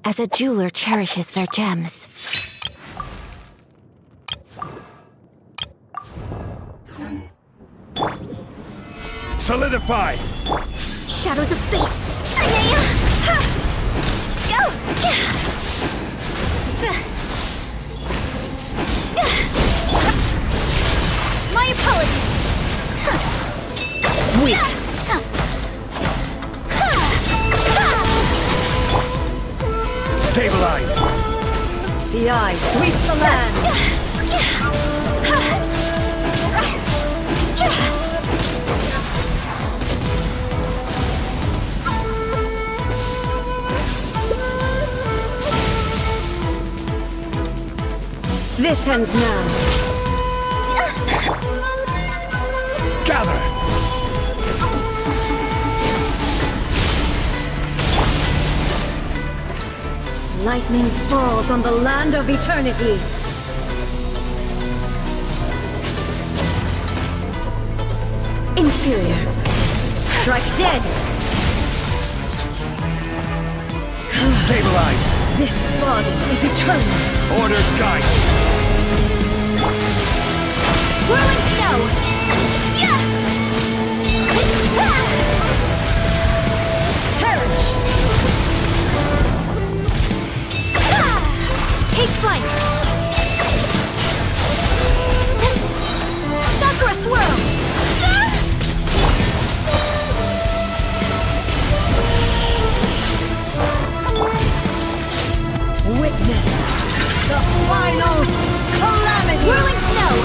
as a jeweler cherishes their gems. Solidify! Shadows of fate! My apologies! Weak! Stabilize! The eye sweeps the land! This ends now. Gather! Lightning falls on the land of eternity. Inferior. Strike dead. Stabilize! This body is eternal. Order guide! Whirling snow! Perish. Take flight! Sakura swirl! Witness the final calamity. Whirling snow!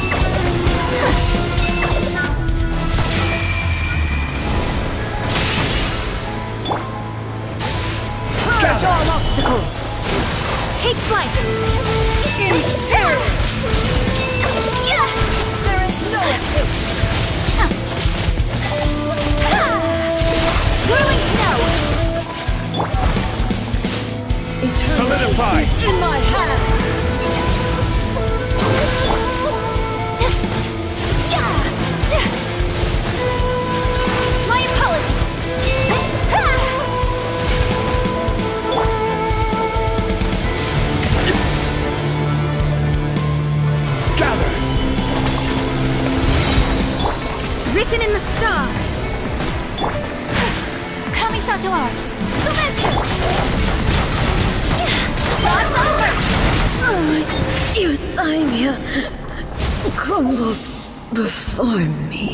Purge all obstacles. Take flight! Imperial. There is no escape. Whirling snow! Eternity Solidify. is in my hand. My apologies! Gather! Written in the stars! Kamisato art! Sumetsu! Euthymia crumbles before me.